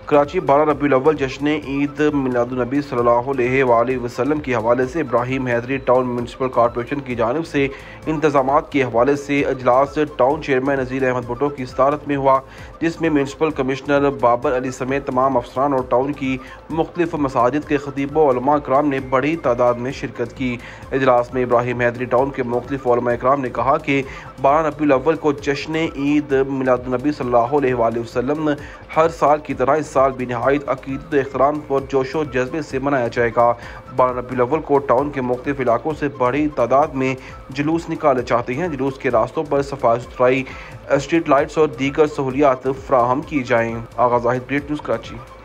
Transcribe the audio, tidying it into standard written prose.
कराची 12 रबीउल अव्वल जश्न ईद मिलादुन्नबी सल्लल्लाहु अलैहि वसल्लम के हवाले से Ibrahim Hyderi town municipal corporation की जानिब से इंतजामात के हवाले से अजलास टाउन चेयरमैन नज़ीर अहमद भुट्टो की सदारत में हुआ, जिसमें म्यूनसिपल कमिश्नर बाबर अली समेत तमाम अफसरान और टाउन की मुख्तलिफ मसाजिद के खतीब व उलमा इकराम ने बड़ी तादाद में शिरकत की। इजलास में इब्राहिम हैदरी टाउन के मुख्तलिफ उलमा इकराम ने कहा कि 12 रबीउल अव्वल को जश्न ईद मिलादुन्नबी सल्लल्लाहु अलैहि वसल्लम हर साल की तरह इस साल भी नहायत अकीदत एहतराम और जोशो जज्बे से मनाया जाएगा। 12 रबीउल अव्वल को टाउन के मुख्तलिफ इलाकों से बड़ी तादाद में जुलूस निकाले जाते हैं। जुलूस के रास्तों पर सफाई सुथराई, स्ट्रीट लाइट्स और दीगर सहूलियात फराहम की जाएँ। Agha Zahid, great news, Karachi.